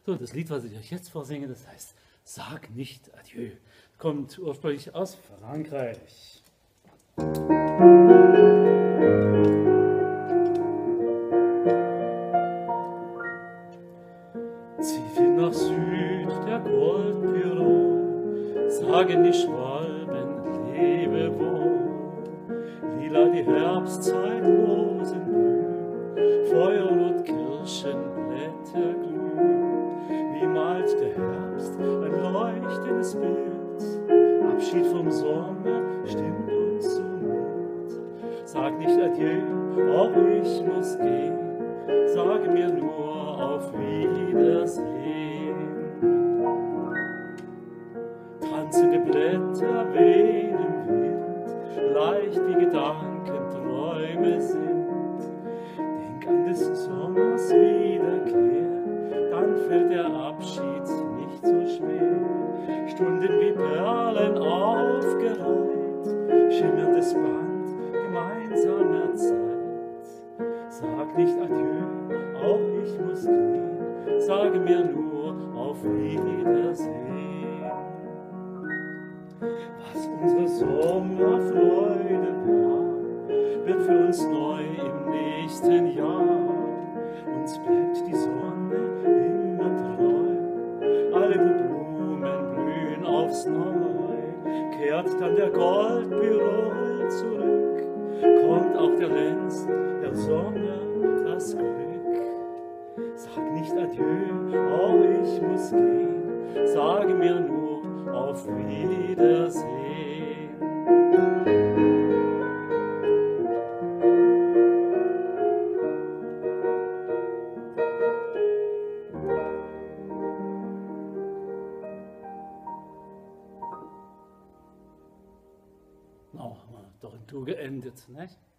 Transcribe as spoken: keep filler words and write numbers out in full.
So, das Lied, was ich euch jetzt vorsinge, das heißt Sag nicht Adieu. Kommt ursprünglich aus Frankreich. Zieht hin nach Süd der Goldpirol, sagen die Schwalben Lebewohl. Lila die Herbstzeit, Rosen blühen, Feuerrot Kirschenblätter glühen. Wie malt der Herbst ein leuchtendes Bild, Abschied vom Sommer stimmt uns so mit. Sag nicht Adieu, auch ich muss gehen, sage mir nur auf Wiedersehen. Tanzende Blätter wehen im Wind, leicht wie Gedanken Träume sind. Denk an des Sommers Wiederkehr, dann fällt der Abschied nicht so schwer. Stunden wie Perlen aufgereiht, schimmerndes Band gemeinsamer Zeit. Sag nicht Adieu, auch ich muss gehen, sage mir nur auf Wiedersehen. Was unsere Sommerfreude war, wird für uns neu im nächsten Jahr. Uns bleibt die Sonne immer treu, alle die Blumen blühen aufs Neue. Kehrt dann der Goldpirol zurück, kommt auch der Lenz, der Sommer, das Glück. Sag nicht Adieu, auch ich muss gehen, sage mir nur auf Wiedersehen. Na, haben wir doch in Du geendet, nicht?